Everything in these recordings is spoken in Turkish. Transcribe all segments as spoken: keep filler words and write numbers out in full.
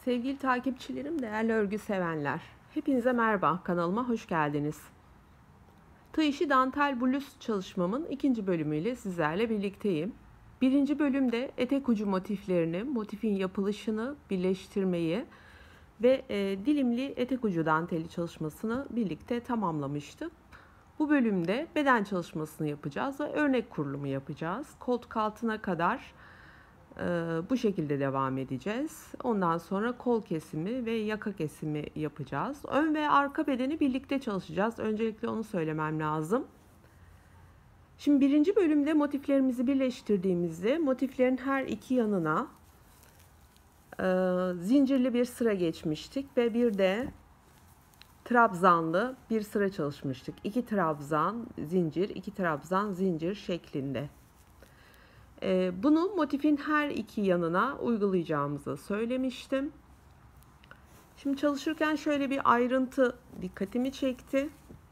Sevgili takipçilerim, değerli örgü sevenler. Hepinize merhaba, kanalıma hoş geldiniz. Tığ işi dantel bluz çalışmamın ikinci bölümüyle sizlerle birlikteyim. Birinci bölümde etek ucu motiflerini, motifin yapılışını, birleştirmeyi ve e, dilimli etek ucu danteli çalışmasını birlikte tamamlamıştık. Bu bölümde beden çalışmasını yapacağız ve örnek kurulumu yapacağız. Koltuk altına kadar Ee, bu şekilde devam edeceğiz. Ondan sonra kol kesimi ve yaka kesimi yapacağız. Ön ve arka bedeni birlikte çalışacağız. Öncelikle onu söylemem lazım. Şimdi birinci bölümde motiflerimizi birleştirdiğimizde motiflerin her iki yanına e, zincirli bir sıra geçmiştik ve bir de trabzanlı bir sıra çalışmıştık. İki trabzan zincir, iki trabzan zincir şeklinde. Bunu motifin her iki yanına uygulayacağımızı söylemiştim. Şimdi çalışırken şöyle bir ayrıntı dikkatimi çekti.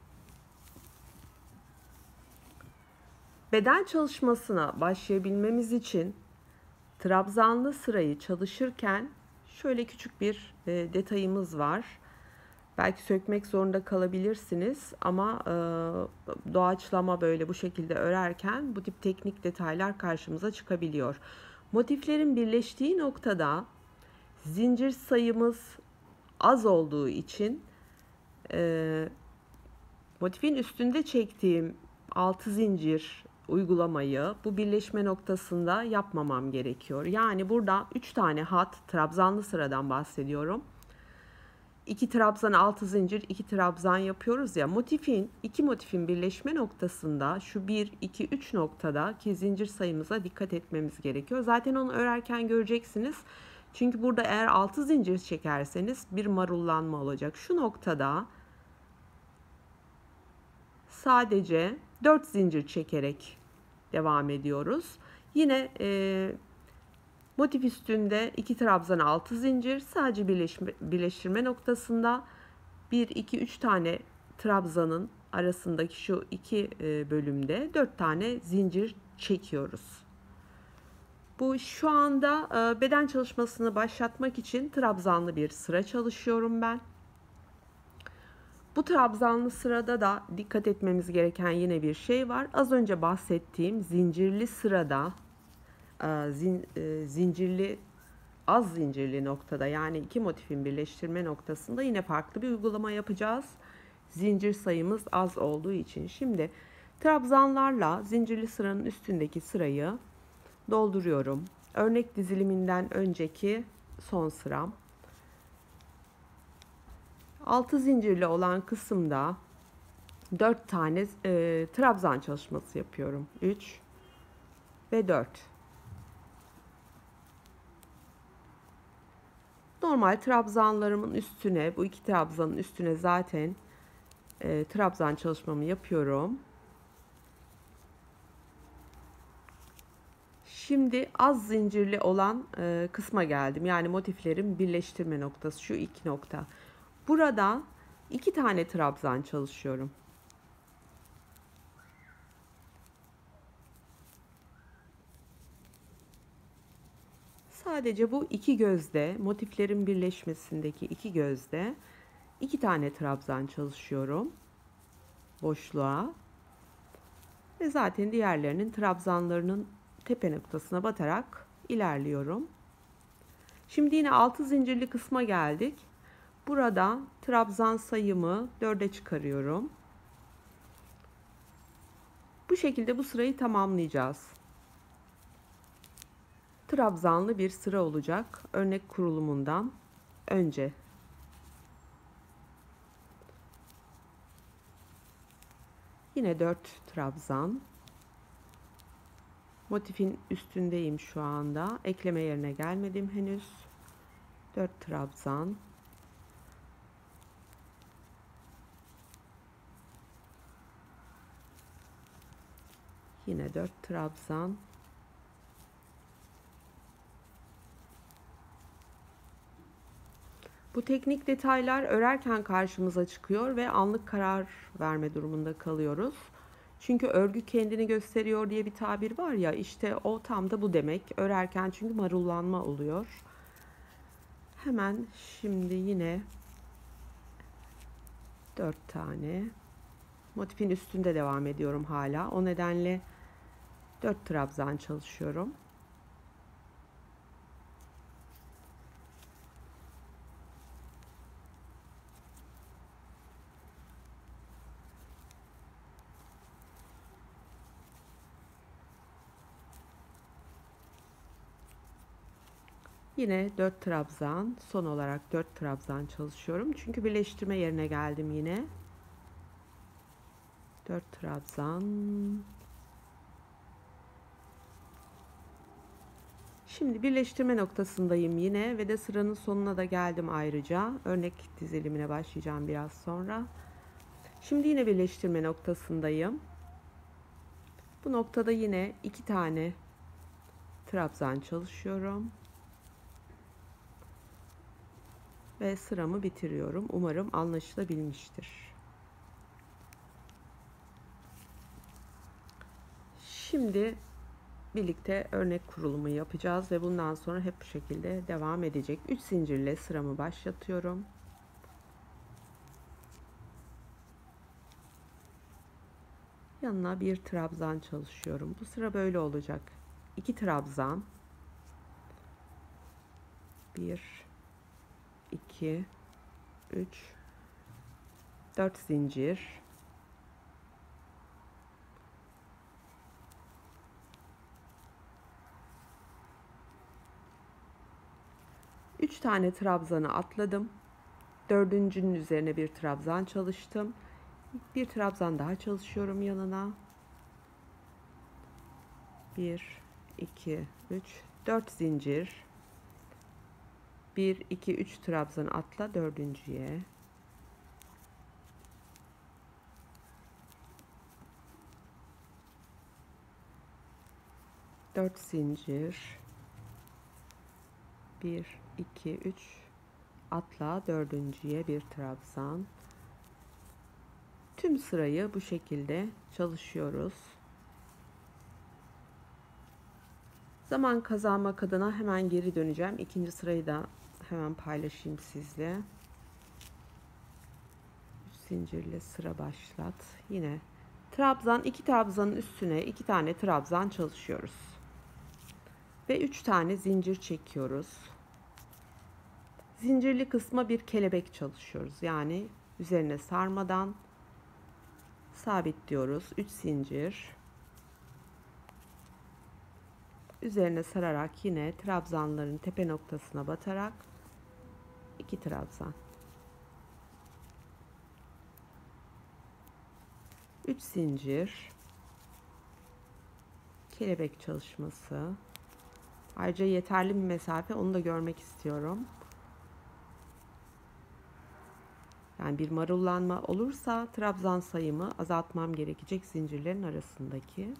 Beden çalışmasına başlayabilmemiz için trabzanlı sırayı çalışırken şöyle küçük bir detayımız var. Belki sökmek zorunda kalabilirsiniz ama e, doğaçlama böyle bu şekilde örerken bu tip teknik detaylar karşımıza çıkabiliyor. Motiflerin birleştiği noktada zincir sayımız az olduğu için e, motifin üstünde çektiğim altı zincir uygulamayı bu birleşme noktasında yapmamam gerekiyor. Yani burada üç tane hat, trabzanlı sıradan bahsediyorum. iki trabzan altı zincir, iki trabzan yapıyoruz ya, motifin iki motifin birleşme noktasında şu bir iki üç noktada ki zincir sayımıza dikkat etmemiz gerekiyor. Zaten onu örerken göreceksiniz. Çünkü burada eğer altı zincir çekerseniz bir marullanma olacak. Şu noktada sadece dört zincir çekerek devam ediyoruz. Yine e, motif üstünde iki trabzan altı zincir, sadece birleşme, birleştirme noktasında bir iki üç tane trabzanın arasındaki şu iki bölümde dört tane zincir çekiyoruz. Bu şu anda beden çalışmasını başlatmak için trabzanlı bir sıra çalışıyorum ben. Bu trabzanlı sırada da dikkat etmemiz gereken yine bir şey var. Az önce bahsettiğim zincirli sırada Zin, e, zincirli az zincirli noktada, yani iki motifin birleştirme noktasında yine farklı bir uygulama yapacağız. Zincir sayımız az olduğu için. Şimdi trabzanlarla zincirli sıranın üstündeki sırayı dolduruyorum. Örnek diziliminden önceki son sıram. altı zincirli olan kısımda dört tane e, trabzan çalışması yapıyorum. üç ve dört. Normal trabzanlarımın üstüne, bu iki trabzanın üstüne zaten e, trabzan çalışmamı yapıyorum. Şimdi az zincirli olan e, kısma geldim. Yani motiflerin birleştirme noktası, şu iki nokta. Burada iki tane trabzan çalışıyorum. Sadece bu iki gözde, motiflerin birleşmesindeki iki gözde iki tane trabzan çalışıyorum boşluğa ve zaten diğerlerinin trabzanlarının tepe noktasına batarak ilerliyorum. Şimdi yine altı zincirli kısma geldik. Burada trabzan sayımı dörde çıkarıyorum. Bu şekilde bu sırayı tamamlayacağız. Trabzanlı bir sıra olacak örnek kurulumundan önce. Yine dört trabzan. Motifin üstündeyim şu anda. Ekleme yerine gelmedim henüz. dört trabzan. Yine dört trabzan. Bu teknik detaylar örerken karşımıza çıkıyor ve anlık karar verme durumunda kalıyoruz. Çünkü örgü kendini gösteriyor diye bir tabir var ya, işte o tam da bu demek. Örerken çünkü marullanma oluyor. Hemen şimdi yine dört tane motifin üstünde devam ediyorum hala. O nedenle dört trabzan çalışıyorum. Yine dört trabzan, son olarak dört trabzan çalışıyorum. Çünkü birleştirme yerine geldim yine. dört trabzan. Şimdi birleştirme noktasındayım yine ve de sıranın sonuna da geldim ayrıca. Örnek dizilimine başlayacağım biraz sonra. Şimdi yine birleştirme noktasındayım. Bu noktada yine iki tane trabzan çalışıyorum. Ve sıramı bitiriyorum. Umarım anlaşılabilmiştir. Şimdi birlikte örnek kurulumu yapacağız ve bundan sonra hep bu şekilde devam edecek. üç zincirle sıramı başlatıyorum. Yanına bir trabzan çalışıyorum. Bu sıra böyle olacak. iki trabzan. bir iki üç dört zincir. üç tane trabzanı atladım. Dördüncünün üzerine bir trabzan çalıştım. Bir trabzan daha çalışıyorum yanına. bir iki üç dört zincir. bir iki üç trabzan atla dördüncüye. dört zincir. bir iki üç atla dördüncüye bir trabzan. Tüm sırayı bu şekilde çalışıyoruz. Zaman kazanmak adına hemen geri döneceğim. İkinci sırayı da hemen paylaşayım sizle. üç zincirle sıra başlat. Yine trabzan, iki trabzanın üstüne iki tane trabzan çalışıyoruz. Ve üç tane zincir çekiyoruz. Zincirli kısma bir kelebek çalışıyoruz. Yani üzerine sarmadan sabitliyoruz. üç zincir. Üzerine sararak yine trabzanların tepe noktasına batarak iki trabzan. üç zincir. Kelebek çalışması. Ayrıca yeterli bir mesafe, onu da görmek istiyorum. Yani bir marullanma olursa trabzan sayımı azaltmam gerekecek zincirlerin arasındaki.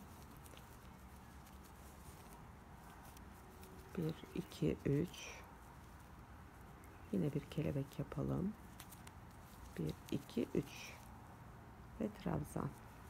bir iki üç. Yine bir kelebek yapalım. bir iki üç ve trabzan.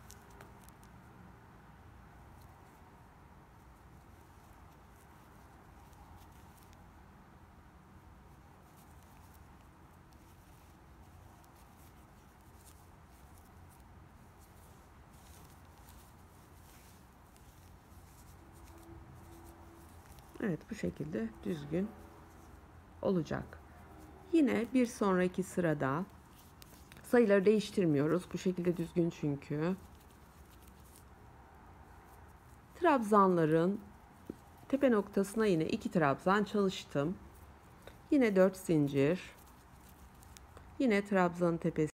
Evet, bu şekilde düzgün olacak. Yine bir sonraki sırada sayıları değiştirmiyoruz. Bu şekilde düzgün çünkü. Trabzanların tepe noktasına yine iki trabzan çalıştım. Yine dört zincir. Yine trabzanın tepesi.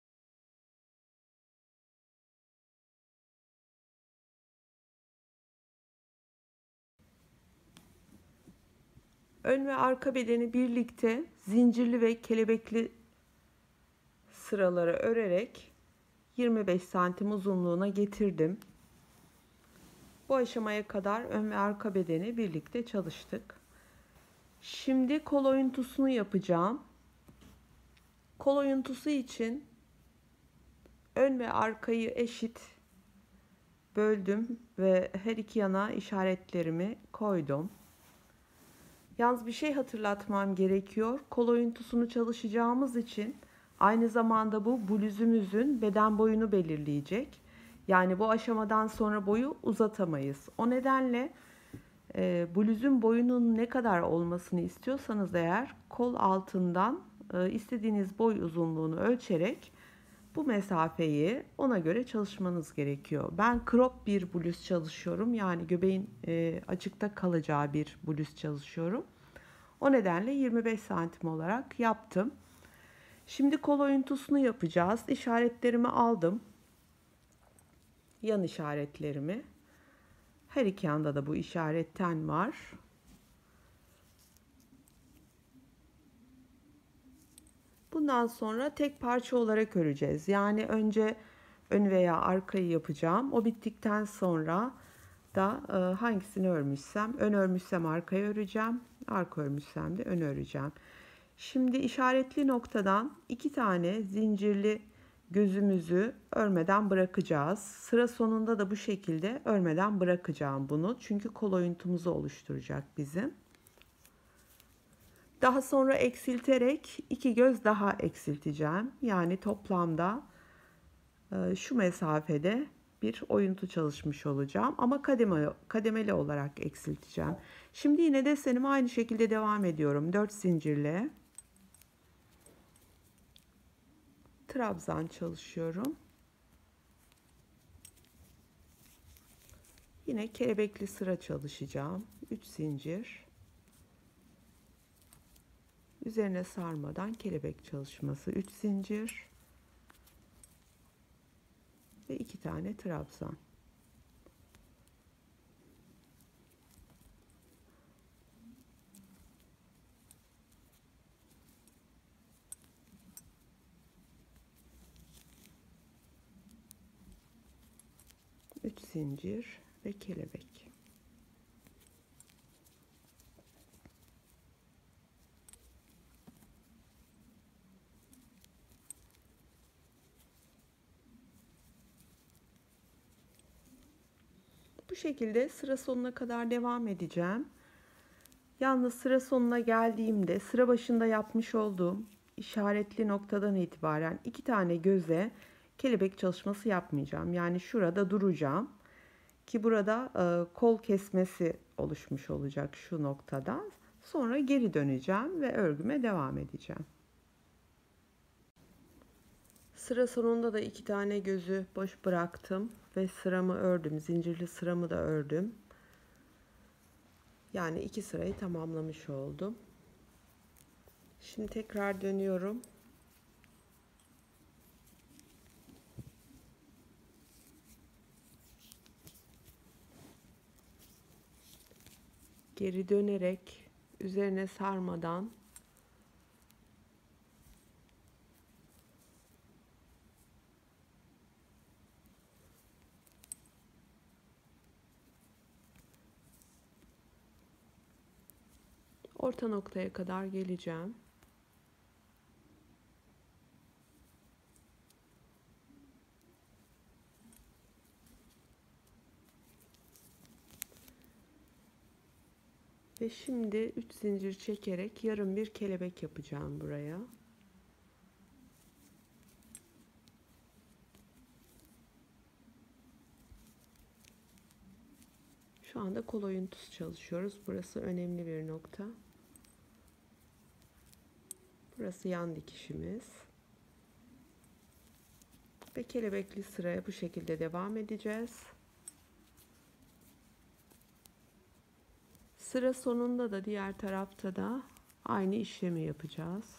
Ön ve arka bedeni birlikte zincirli ve kelebekli sıraları örerek yirmi beş santim uzunluğuna getirdim. Bu aşamaya kadar ön ve arka bedeni birlikte çalıştık. Şimdi kol oyuntusunu yapacağım. Kol oyuntusu için ön ve arkayı eşit böldüm ve her iki yana işaretlerimi koydum. Yalnız bir şey hatırlatmam gerekiyor. Kol oyuntusunu çalışacağımız için aynı zamanda bu bluzumuzun beden boyunu belirleyecek. Yani bu aşamadan sonra boyu uzatamayız. O nedenle e, bluzun boyunun ne kadar olmasını istiyorsanız eğer kol altından e, istediğiniz boy uzunluğunu ölçerek bu mesafeyi ona göre çalışmanız gerekiyor. Ben crop bir bluz çalışıyorum. Yani göbeğin e, açıkta kalacağı bir bluz çalışıyorum. O nedenle yirmi beş santim olarak yaptım. Şimdi kol oyuntusunu yapacağız. İşaretlerimi aldım. Yan işaretlerimi. Her iki yanda da bu işaretten var. Bundan sonra tek parça olarak öreceğiz. Yani önce ön veya arkayı yapacağım. O bittikten sonra da e, hangisini örmüşsem, ön örmüşsem arkaya öreceğim. Arka örmüşsem de ön öreceğim. Şimdi işaretli noktadan iki tane zincirli gözümüzü örmeden bırakacağız. Sıra sonunda da bu şekilde örmeden bırakacağım bunu. Çünkü kol oyuntumuzu oluşturacak bizim. Daha sonra eksilterek iki göz daha eksilteceğim. Yani toplamda şu mesafede bir oyuntu çalışmış olacağım. Ama kademe, kademeli olarak eksilteceğim. Şimdi yine desenime aynı şekilde devam ediyorum. dört zincirle trabzan çalışıyorum. Yine kelebekli sıra çalışacağım. üç zincir. Üzerine sarmadan kelebek çalışması. üç zincir. Ve iki tane trabzan. üç zincir ve kelebek. Bu şekilde sıra sonuna kadar devam edeceğim. Yalnız sıra sonuna geldiğimde sıra başında yapmış olduğum işaretli noktadan itibaren iki tane göze kelebek çalışması yapmayacağım. Yani şurada duracağım ki burada e, kol kesmesi oluşmuş olacak şu noktada. Sonra geri döneceğim ve örgüme devam edeceğim. Sıra sonunda da iki tane gözü boş bıraktım ve sıramı ördüm. Zincirli sıramı da ördüm. Yani iki sırayı tamamlamış oldum. Şimdi tekrar dönüyorum. Geri dönerek üzerine sarmadan orta noktaya kadar geleceğim. Ve şimdi üç zincir çekerek yarım bir kelebek yapacağım buraya. Şu anda kol oyuntusu çalışıyoruz. Burası önemli bir nokta. Burası yan dikişimiz. Ve kelebekli sıraya bu şekilde devam edeceğiz. Sıra sonunda da diğer tarafta da aynı işlemi yapacağız.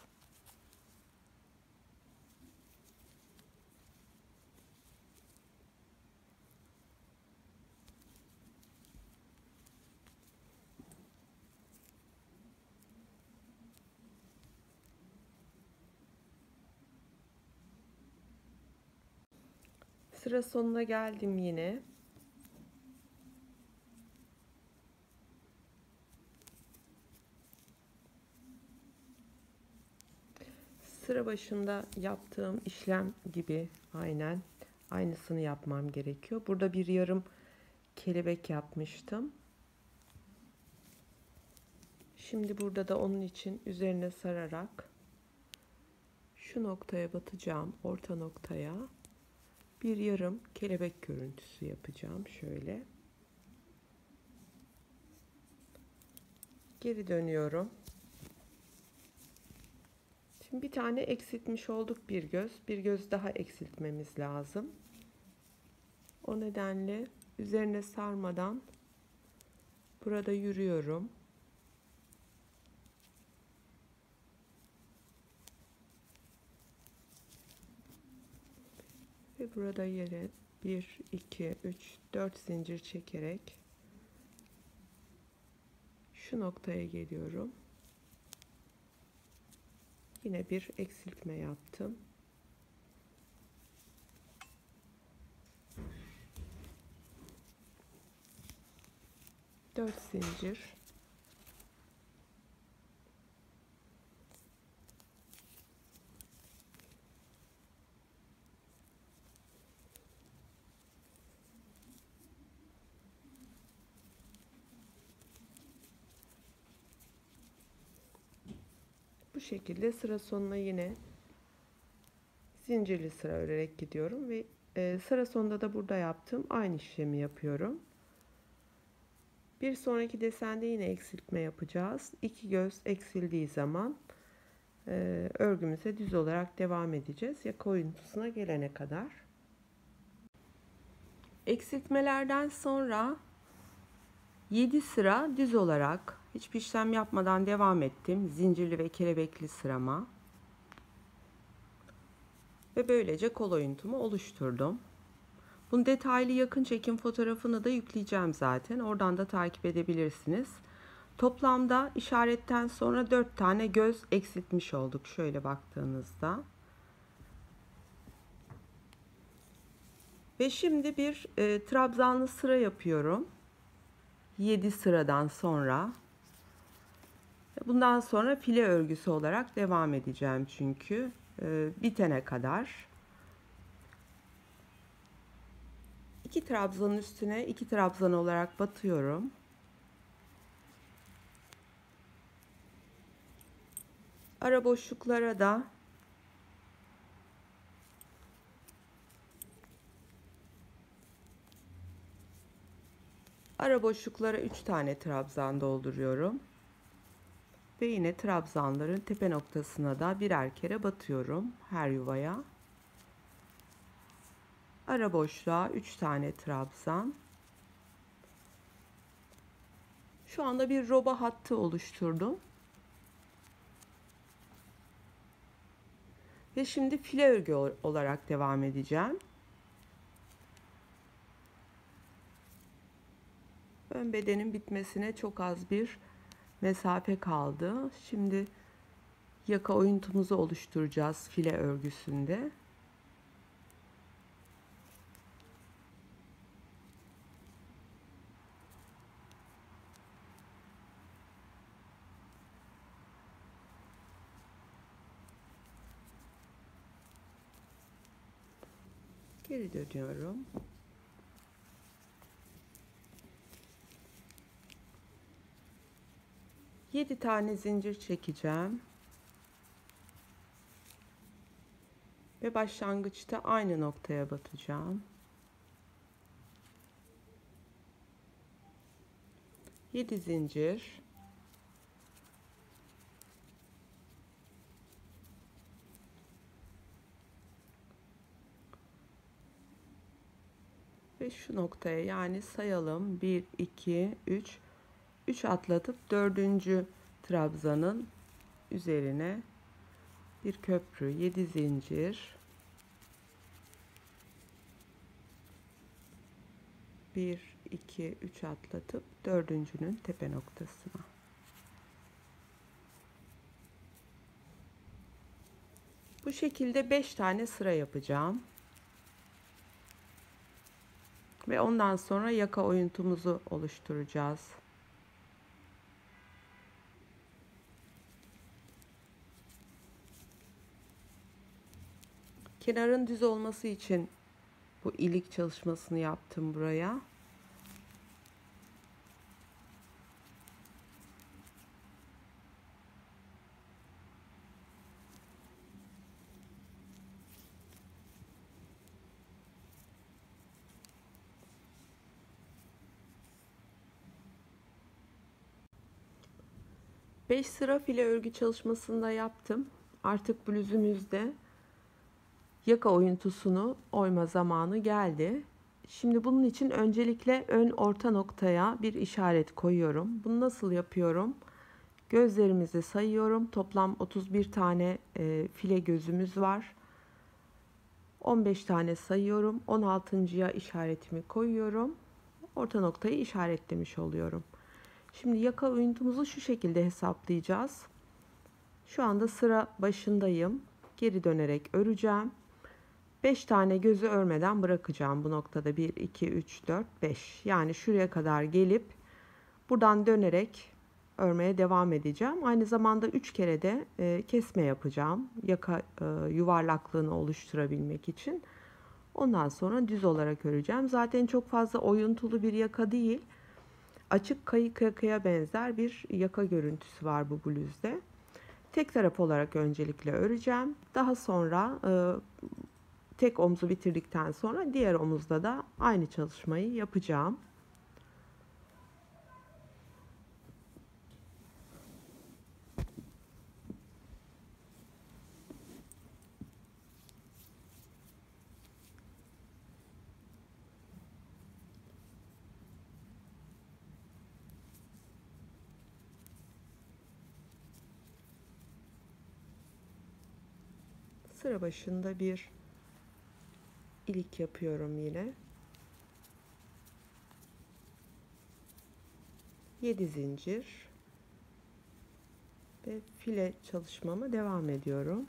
Sıra sonuna geldim yine. Sıra başında yaptığım işlem gibi aynen aynısını yapmam gerekiyor. Burada bir yarım kelebek yapmıştım. Şimdi burada da onun için üzerine sararak şu noktaya batacağım, orta noktaya bir yarım kelebek görüntüsü yapacağım. Şöyle geri dönüyorum. Şimdi bir tane eksiltmiş olduk, bir göz. Bir göz daha eksiltmemiz lazım. O nedenle üzerine sarmadan burada yürüyorum. Ve burada yere bir, iki, üç, dört zincir çekerek şu noktaya geliyorum. Yine bir eksiltme yaptım. dört zincir. Bu şekilde sıra sonuna yine zincirli sıra örerek gidiyorum ve e, sıra sonunda da burada yaptığım aynı işlemi yapıyorum. Bir sonraki desende yine eksiltme yapacağız. İki göz eksildiği zaman e, örgümüze düz olarak devam edeceğiz yaka oyuntusuna gelene kadar. Eksiltmelerden sonra yedi sıra düz olarak hiçbir işlem yapmadan devam ettim. Zincirli ve kelebekli sırama. Ve böylece kol oyuntumu oluşturdum. Bunun detaylı yakın çekim fotoğrafını da yükleyeceğim zaten. Oradan da takip edebilirsiniz. Toplamda işaretten sonra dört tane göz eksiltmiş olduk. Şöyle baktığınızda. Ve şimdi bir e, trabzanlı sıra yapıyorum. yedi sıradan sonra. Bundan sonra file örgüsü olarak devam edeceğim çünkü e, bitene kadar. İki trabzanın üstüne iki trabzan olarak batıyorum. Ara boşluklara da ara boşluklara üç tane trabzan dolduruyorum. Ve yine trabzanların tepe noktasına da birer kere batıyorum her yuvaya. Ara boşluğa üç tane trabzan. Şu anda bir roba hattı oluşturdum. Ve şimdi file örgü olarak devam edeceğim. Ön bedenin bitmesine çok az bir mesafe kaldı. Şimdi yaka oyuntumuzu oluşturacağız file örgüsünde. Geri dönüyorum. yedi tane zincir çekeceğim. Ve başlangıçta aynı noktaya batacağım. yedi zincir. Ve şu noktaya, yani sayalım, bir iki üç üç atlatıp dördüncü trabzanın üzerine bir köprü, yedi zincir, bir iki üç atlatıp dördüncünün tepe noktasına. Bu şekilde beş tane sıra yapacağım. Ve ondan sonra yaka oyuntumuzu oluşturacağız. Kenarın düz olması için bu ilik çalışmasını yaptım buraya. beş sıra file örgü çalışmasında yaptım. Artık bluzumuzda yaka oyuntusunu oyma zamanı geldi. Şimdi bunun için öncelikle ön orta noktaya bir işaret koyuyorum. Bunu nasıl yapıyorum? Gözlerimizi sayıyorum. Toplam otuz bir tane e, file gözümüz var. on beş tane sayıyorum. on altıncıya işaretimi koyuyorum. Orta noktayı işaretlemiş oluyorum. Şimdi yaka oyuntumuzu şu şekilde hesaplayacağız. Şu anda sıra başındayım. Geri dönerek öreceğim. beş tane gözü örmeden bırakacağım bu noktada. bir, iki, üç, dört, beş. Yani şuraya kadar gelip buradan dönerek örmeye devam edeceğim. Aynı zamanda üç kere de e, kesme yapacağım. Yaka e, yuvarlaklığını oluşturabilmek için. Ondan sonra düz olarak öreceğim. Zaten çok fazla oyuntulu bir yaka değil. Açık kayık yakaya benzer bir yaka görüntüsü var bu bluzda. Tek taraf olarak öncelikle öreceğim. Daha sonra e, tek omuzu bitirdikten sonra diğer omuzda da aynı çalışmayı yapacağım. Sıra başında bir ilik yapıyorum yine. yedi zincir ve file çalışmama devam ediyorum.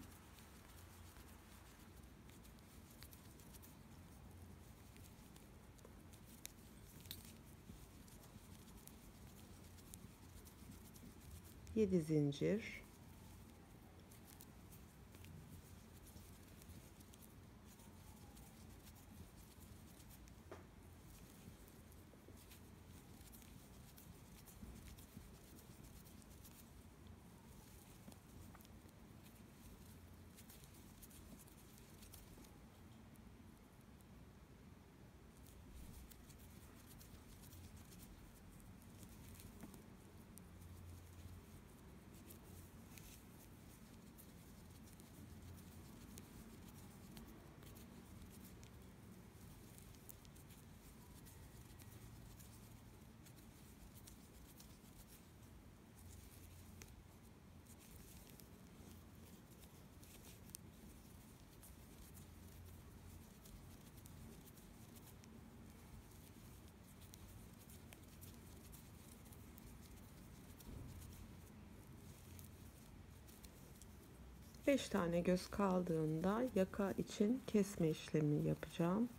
yedi zincir, beş tane göz kaldığında yaka için kesme işlemi yapacağım.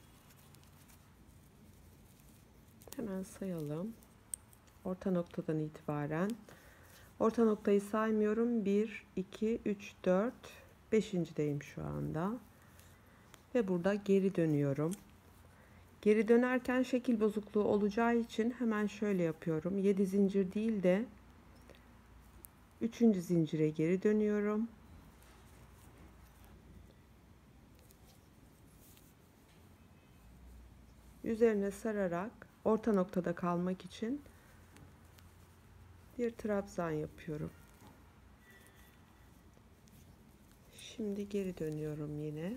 Hemen sayalım. Orta noktadan itibaren. Orta noktayı saymıyorum. bir, iki, üç, dört, beşincideyim şu anda. Ve burada geri dönüyorum. Geri dönerken şekil bozukluğu olacağı için hemen şöyle yapıyorum. yedi zincir değil de üçüncü zincire geri dönüyorum. Üzerine sararak orta noktada kalmak için bir trabzan yapıyorum. Şimdi geri dönüyorum yine.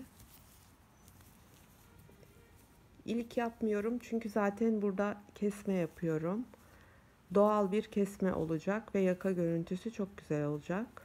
İlk yapmıyorum çünkü zaten burada kesme yapıyorum. Doğal bir kesme olacak ve yaka görüntüsü çok güzel olacak.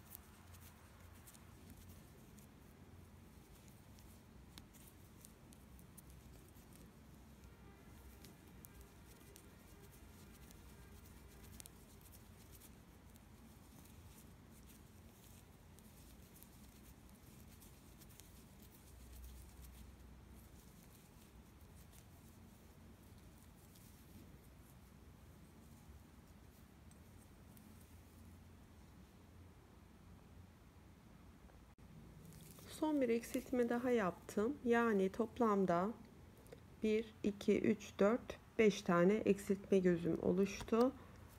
Son bir eksiltme daha yaptım. Yani toplamda bir, iki, üç, dört, beş tane eksiltme gözüm oluştu.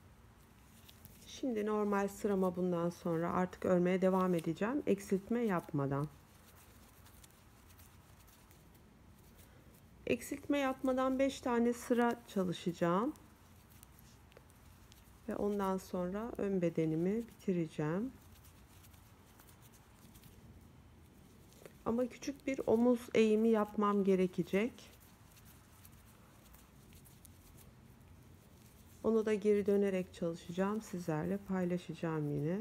Şimdi normal sırama bundan sonra artık örmeye devam edeceğim. Eksiltme yapmadan. Eksiltme yapmadan beş tane sıra çalışacağım. Ve ondan sonra ön bedenimi bitireceğim. Ama küçük bir omuz eğimi yapmam gerekecek. Onu da geri dönerek çalışacağım. Sizlerle paylaşacağım yine.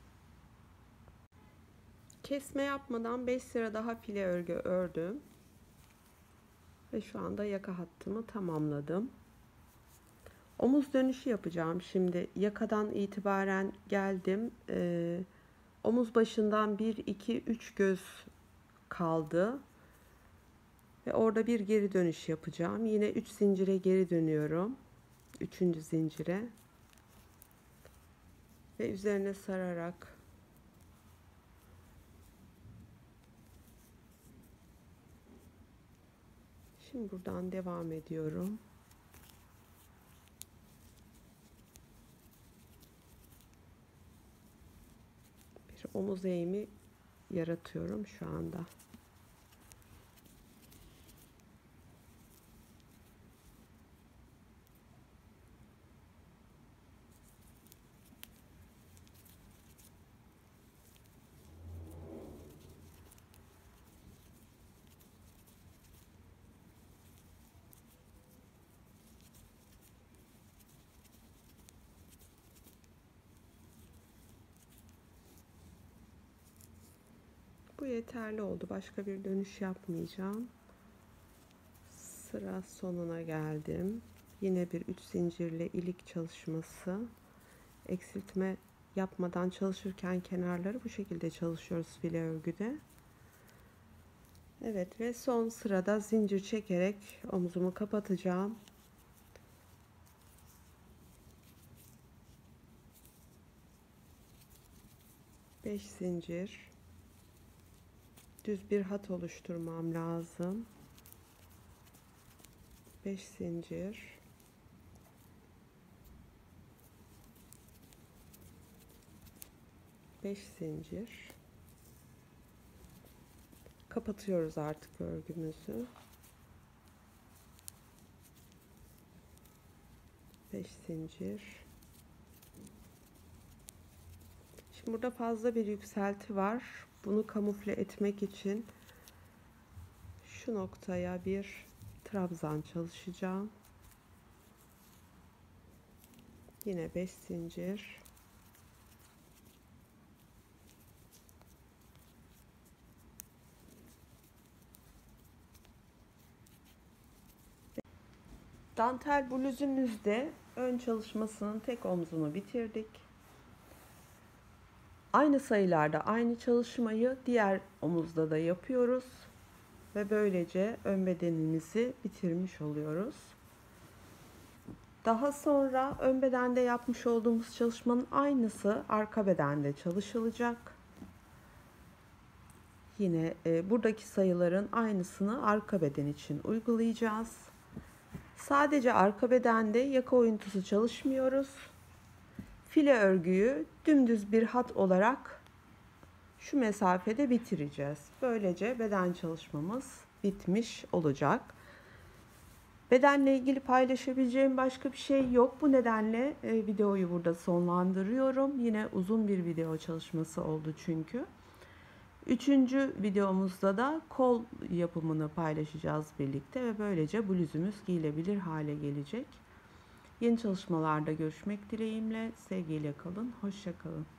Kesme yapmadan beş sıra daha file örgü ördüm. Ve şu anda yaka hattımı tamamladım. Omuz dönüşü yapacağım. Şimdi yakadan itibaren geldim. Ee, omuz başından bir, iki, üç göz kaldı. Ve orada bir geri dönüş yapacağım. Yine üç zincire geri dönüyorum. Üçüncü zincire. Ve üzerine sararak şimdi buradan devam ediyorum. Bir omuz eğimi yaratıyorum şu anda. Bu yeterli oldu. Başka bir dönüş yapmayacağım. Sıra sonuna geldim. Yine bir üç zincirle ilik çalışması. Eksiltme yapmadan çalışırken kenarları bu şekilde çalışıyoruz file örgüde. Evet ve son sırada zincir çekerek omuzumu kapatacağım. beş zincir. Düz bir hat oluşturmam lazım. beş zincir. beş zincir. Kapatıyoruz artık örgümüzü. beş zincir. Şimdi burada fazla bir yükselti var. Bunu kamufle etmek için şu noktaya bir trabzan çalışacağım. Yine beş zincir. Dantel bluzumuzda ön çalışmasının tek omzunu bitirdik. Aynı sayılarda aynı çalışmayı diğer omuzda da yapıyoruz. Ve böylece ön bedenimizi bitirmiş oluyoruz. Daha sonra ön bedende yapmış olduğumuz çalışmanın aynısı arka bedende çalışılacak. Yine e, buradaki sayıların aynısını arka beden için uygulayacağız. Sadece arka bedende yaka oyuntusu çalışmıyoruz. File örgüyü dümdüz bir hat olarak şu mesafede bitireceğiz. Böylece beden çalışmamız bitmiş olacak. Bedenle ilgili paylaşabileceğim başka bir şey yok. Bu nedenle e, videoyu burada sonlandırıyorum. Yine uzun bir video çalışması oldu çünkü. Üçüncü videomuzda da kol yapımını paylaşacağız birlikte ve böylece bluzumuz giyilebilir hale gelecek. Yeni çalışmalarda görüşmek dileğimle. Sevgiyle kalın. Hoşça kalın.